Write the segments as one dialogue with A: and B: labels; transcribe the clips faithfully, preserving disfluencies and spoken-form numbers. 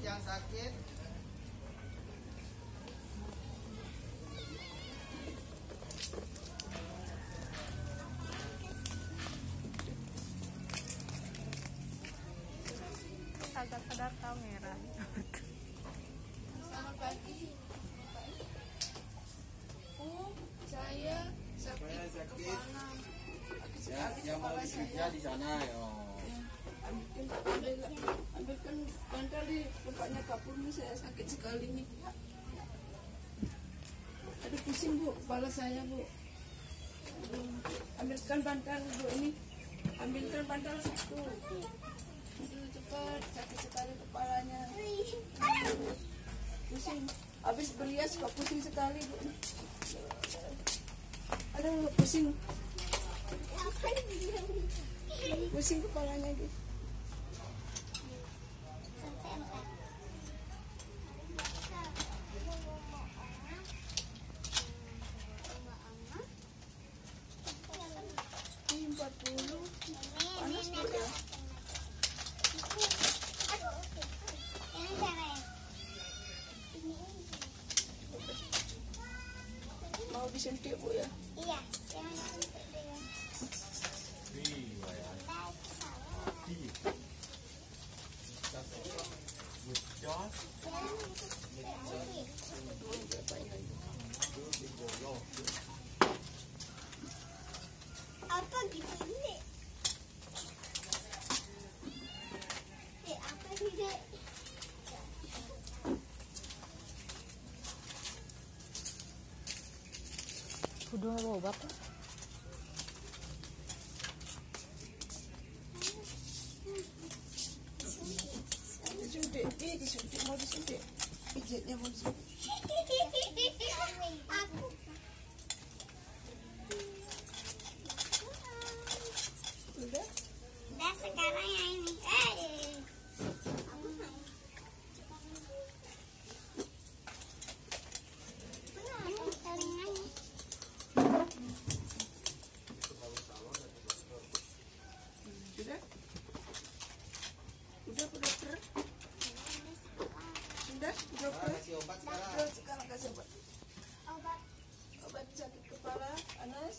A: yang sakit.
B: Agak sadar kamera.
C: Selamat pagi. Oh, saya sakit,
A: sakit.
C: kepala.
A: Ya, yang mau bekerja di sana ya.
C: Ambilkan, ambil, ambilkan bantal di tempatnya Kak Purni, saya sakit sekali nih. Aduh pusing Bu, kepala saya Bu. Aduh, ambilkan bantal Bu ini. Ambilkan bantal satu. Aduh cepat, sakit sekali kepalanya. Pusing. Habis berias kok pusing sekali Bu. Aduh pusing. Pusing kepalanya gitu. Ini empat puluh. Panas gitu ya. Mau disuntik Bu ya?
D: Iya, jangan disuntik dulu. Apa gitu ini? Eh, apa sih Dek?
B: Udah mau obat.
C: Disuntik, eh disuntik, mau disuntik. Pijatnya mau disuntik.
D: Aku
C: Udah?
D: udah sekarang yang ini. Eh. Mana telingannya?
C: Sudah? Udah Bu dokter? Sudah Bu dokter?
A: Kasih obat sekarang.
C: Udah, sekarang kasih obat.
D: Obat.
C: Obat sakit kepala, panas.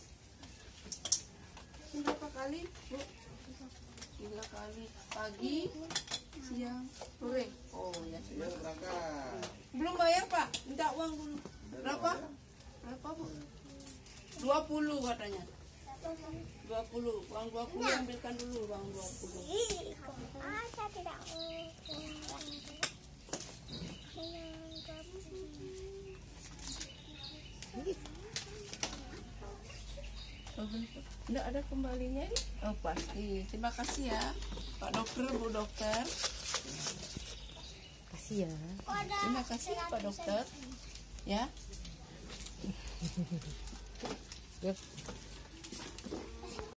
C: Berapa kali Bu? Tiga kali. Pagi, siang, sore. Oh ya
A: Ayo
C: sudah.
A: berangkat.
C: Belum bayar Pak? Minta uang dulu. Berapa? Berapa Bu? Dua puluh katanya. Dua puluh. Uang dua puluh ambilkan dulu uang dua puluh.
D: Ah, saya tidak mau.
C: Tidak ada kembalinya ini? Oh pasti. Terima kasih ya Pak Dokter, Bu Dokter.
B: Kasih ya.
C: Terima kasih Pak Dokter. Ya.
B: Yuk.